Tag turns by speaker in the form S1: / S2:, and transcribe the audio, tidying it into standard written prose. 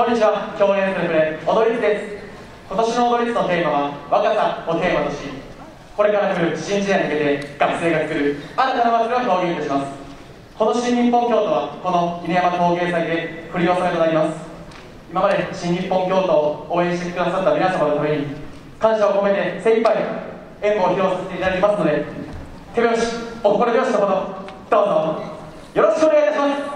S1: こんにちは、共演するプレ踊りつです。今年の踊りつのテーマは若さをテーマとし、これから来る新時代に向けて学生が作る新たな祭りを表現いたします。今年新日本京都はこの犬山陶芸祭で振り納めとなります。今まで新日本京都を応援してくださった皆様のために感謝を込めて精一杯演舞を披露させていただきますので、手拍子、お心拍子のほどどうぞよろしくお願いいたします。